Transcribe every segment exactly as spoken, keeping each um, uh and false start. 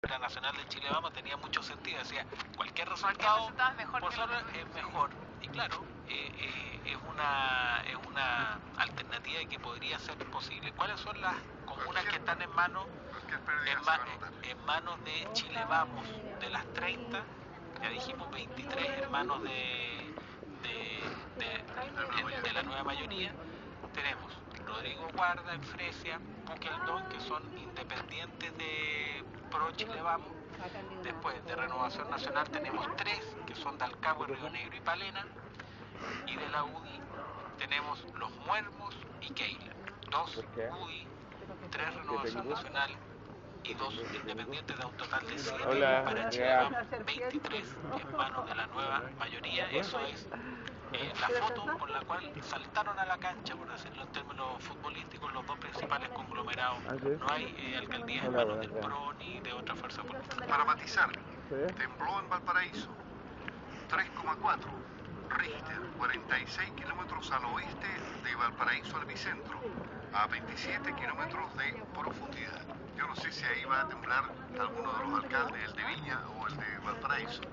la Nacional de Chile Vamos tenía mucho sentido, decía cualquier resultado, resultado es mejor, por que solo lo es mejor, y claro, eh, eh, es una es una alternativa que podría ser posible. ¿Cuáles son las comunas que están en manos en, ma en manos de Chile Vamos? De las treinta, ya dijimos veintitrés en manos de de, de, de, de la nueva mayoría. Tenemos Rodrigo Guarda en Fresia, Puqueldón, que son independientes de Pro Chile Vamos. Después de Renovación Nacional tenemos tres, que son de Alcagüe, Río Negro y Palena. Y de la U D I tenemos Los Muermos y Keiler. Dos U D I, tres Renovación Nacional y dos independientes, de un total de siete. Hola, para Chile Vamos, veintitrés en manos de la nueva mayoría. Eso es eh, la foto con la cual saltaron a la cancha, por decirlo en términos futbolísticos, los dos principales conglomerados. No hay eh, alcaldías en manos del P R O ni de otra fuerza política. Para matizar, tembló en Valparaíso, tres coma cuatro, Richter, cuarenta y seis kilómetros al oeste de Valparaíso al bicentro, a veintisiete kilómetros de profundidad. Yo no sé si ahí va a temblar alguno de los alcaldes, el de Viña o el de Valparaíso.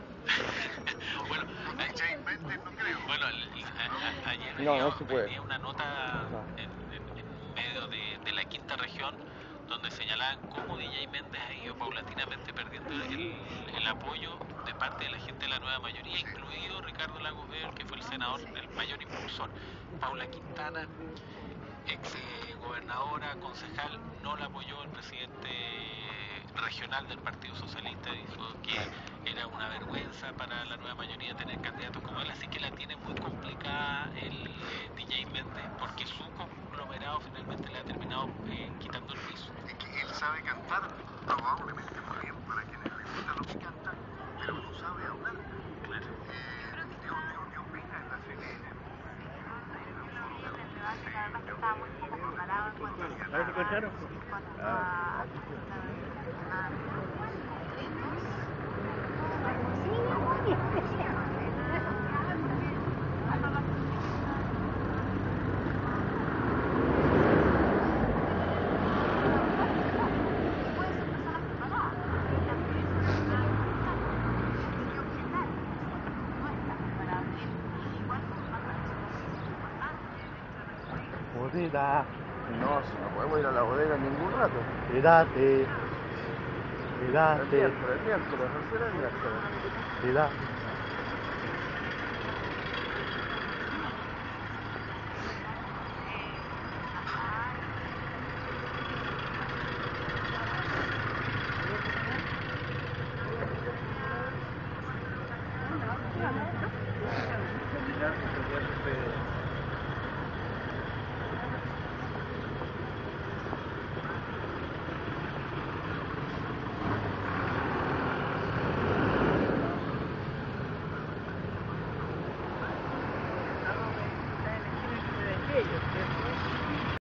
Bueno, J. Méndez no creo. Bueno, el, a, a, ayer no, venía, no se puede. venía una nota No. en, en, en medio de, de la quinta región donde señalaban cómo D J Méndez ha ido paulatinamente perdiendo el, el apoyo de parte de la gente de la nueva mayoría, sí, incluido Ricardo Lagos Ver, que fue el senador, el mayor impulsor. Paula Quintana, ex eh, gobernadora, concejal, no la apoyó. El presidente regional del Partido Socialista dijo que era una vergüenza para la nueva mayoría tener candidatos como él, así que la tiene muy complicada el eh, D J Méndez, porque su conglomerado finalmente le ha terminado eh, quitando el piso. Es que él sabe cantar probablemente muy bien para quienes les gusta lo que canta, pero no sabe hablar. Claro. Eh, dio, dio, dio pena en la C N N. ¿A ver si escucharon? Ah. Bodega. No, si no podemos ir a la bodega en ningún rato. Quédate. El Quédate. miércoles, el miércoles, no será el miércoles. Quédate. ellos.